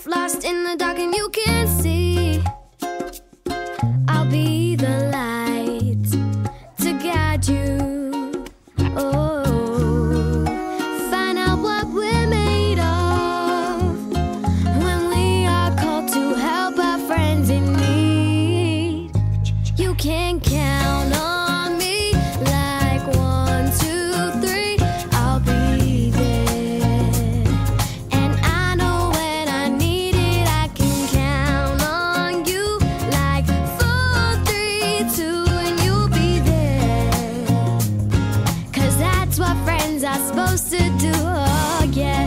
yourself lost in the dark and you can't see, I'll be the light to guide you. Oh, find out what we're made of when we are called to help our friends in need. You can count on me like 1, 2, 3, I'll be there. And I know when I need it, I can count on you like 4, 3, 2, and you'll be there. 'Cause that's what friends are supposed to do, oh yeah.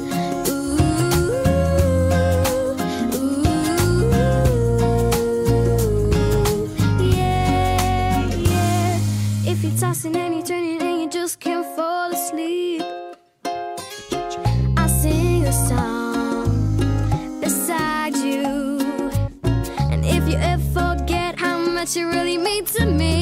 If you're tossing and you're turning and you just can't fall asleep, I'll sing a song beside you. And if you ever forget how much you really mean to me,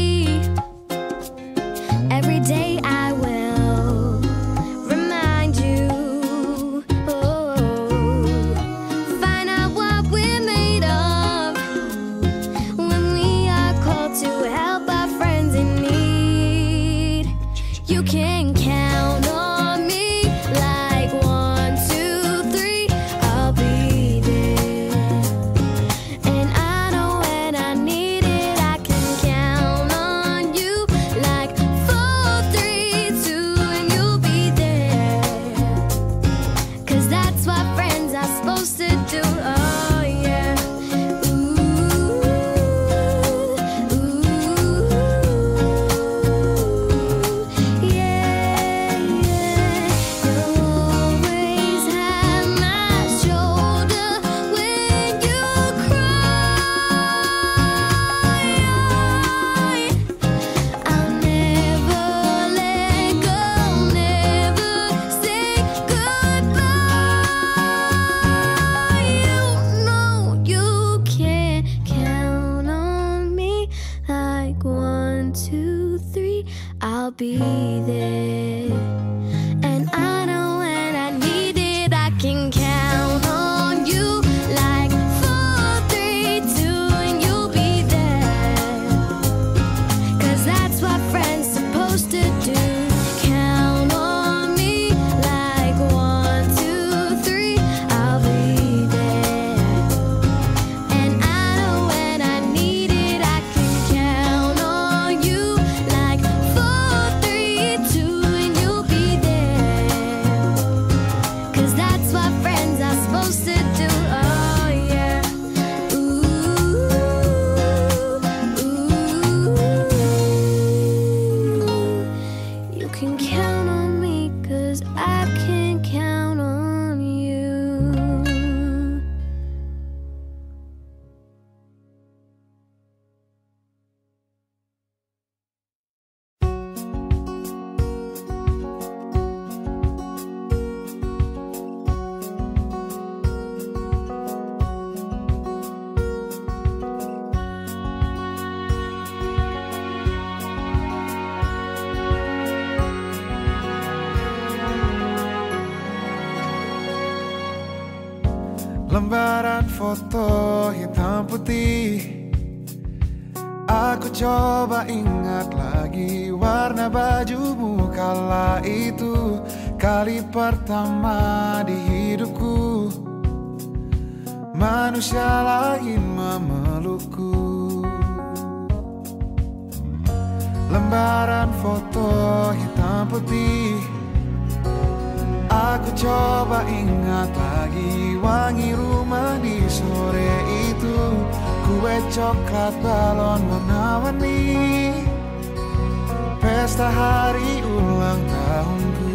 every day I will remind you. Oh, find out what we're made of when we are called to help our friends in need. You can count on me like 1, 2, 3, I'll be there. And I know when I need it, I can count on you like 4, 3, 2, and you'll be there. 'Cause that's what friends are supposed to do, oh yeah. Yeah, yeah. You'll always have my shoulder when you cry. I'll never let go, never say goodbye. You know you can count on me like 1, 2, 3, I'll be there. And I know when I need it, I can count on you like 4, 3, 2, and you'll be there. 'Cause that's what friends supposed to do. Count on me like 1, 2, 3, I'll be there. And I know when I need it, I can count on you like 4, 3, 2, and you'll be there. 'Cause that's what friends are supposed to do, oh yeah. You can count on me 'cause I can count on you. Lembaran foto hitam putih, aku coba ingat lagi warna bajumu kala itu. Kali pertama di hidupku, manusia lain memelukku. Lembaran foto hitam putih, aku coba ingat lagi wangi rumah di sore itu. Kue coklat, balon warna-warni, pesta hari ulang tahunku.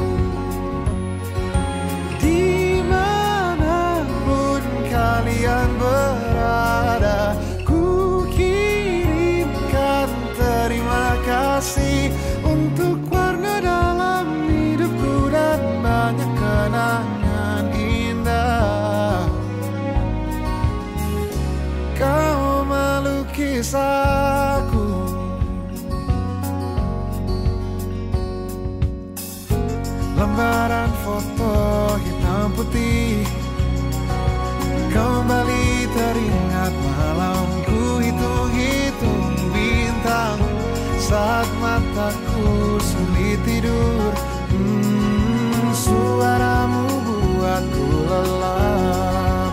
Dimanapun kalian berada, ku kirimkan terima kasih untuk warna dalam hidupku dan banyak kenangan indah. Kau melukis aku, lembaran foto hitam putih, kembali teringat malam ku hitung-hitung bintang saat mataku sulit tidur. Suaramu buatku lelap.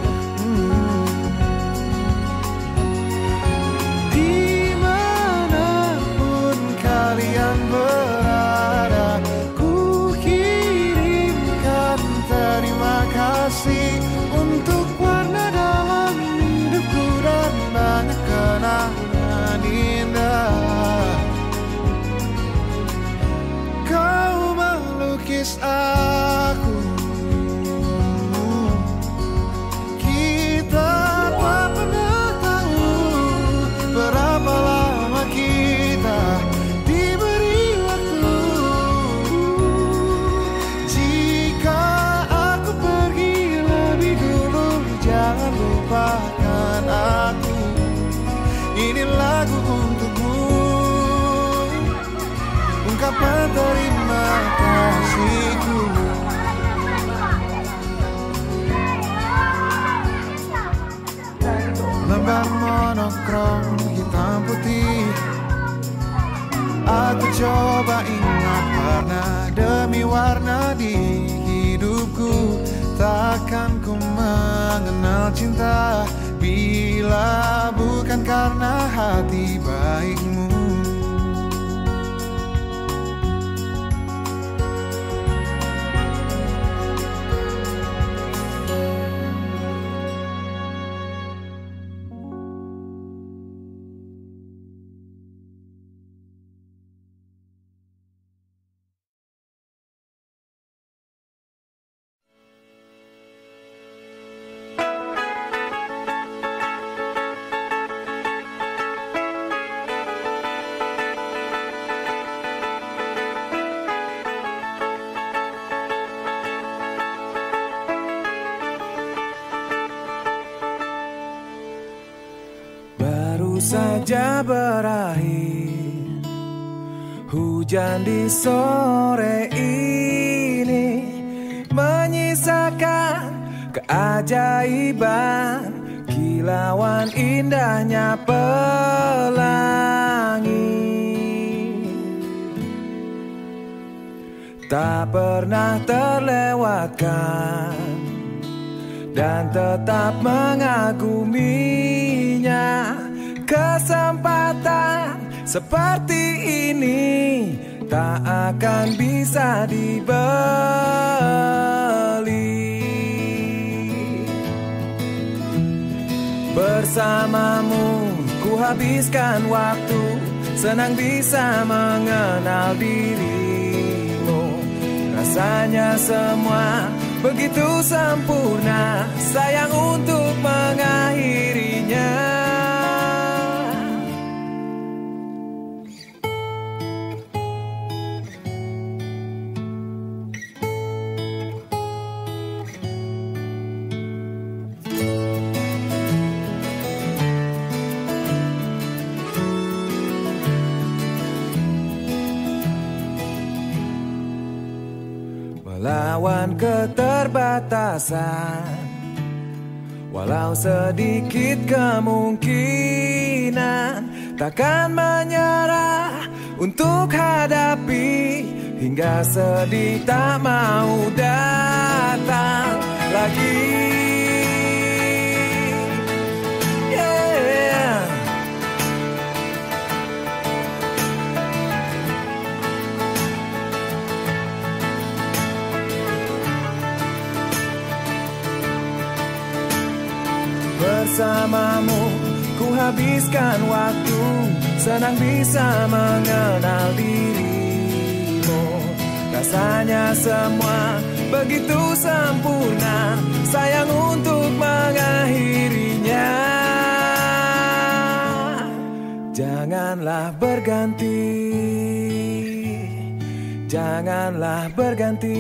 Dimanapun kalian berada, ku kirimkan terima kasih untuk warna dalam hidupku dan banyak kenangan indah. Kau melukis aku, kita tak pernah tahu berapa lama kita diberi waktu. Jika aku pergi lebih dulu, jangan lupakan aku. Ini lagu untukmu, ungkapan terima kasihku. Lembar monokrom hitam putih, aku coba ingat warna demi warna di hidupku. Takkan ku mengenal cinta bila bukan karena hati baikmu. Saja berakhir hujan di sore ini, menyisakan keajaiban kilauan indahnya pelangi. Tak pernah terlewatkan dan tetap mengaguminya. Kesempatan seperti ini tak akan bisa dibeli. Bersamamu ku habiskan waktu, senang bisa mengenal dirimu. Rasanya semua begitu sempurna, sayang untuk mengakhirinya. Melawan keterbatasan, walau sedikit kemungkinan, takkan menyerah untuk hadapi hingga sedih tak mau datang lagi. Bersamamu ku habiskan waktu, senang bisa mengenal dirimu. Rasanya semua begitu sempurna, sayang untuk mengakhirinya. Janganlah berganti, janganlah berganti.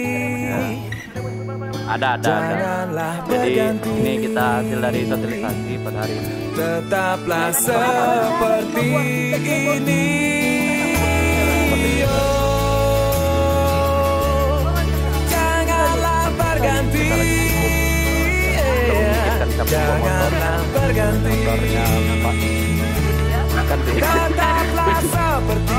Ada. Jadi ini kita hasil dari sosialisasi pada hari ini. Tetaplah seperti ini. Janganlah berganti. janganlah berganti. Motornya Pak. Kan Tetaplah seperti